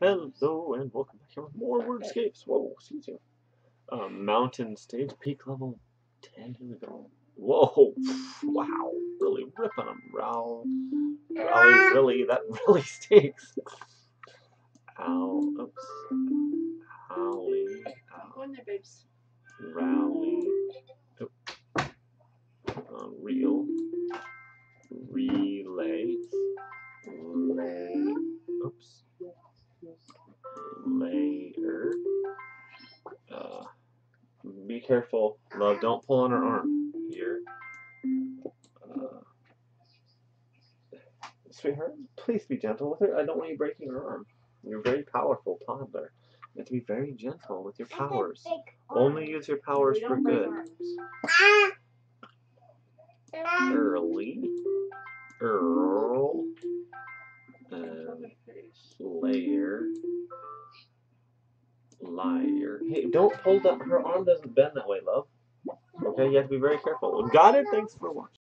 Hello and welcome back here with more Wordscapes. Whoa, excuse you. Mountain stage, peak level 10. Here we go. Whoa, wow, really ripping them. Really, that really stinks. Ow, oops. Howly, Go in there, babes. rally, reel, relay, lay, oops, layer. Be careful, love. Don't pull on her arm here. Sweetheart, please be gentle with her. I don't want you breaking her arm. You're a very powerful toddler. You have to be very gentle with your powers. Only use your powers for good. Early. Earl. Layer. Liar. Hey, don't pull down. Her arm doesn't bend that way, love. Okay, you have to be very careful. Got it? Thanks for watching.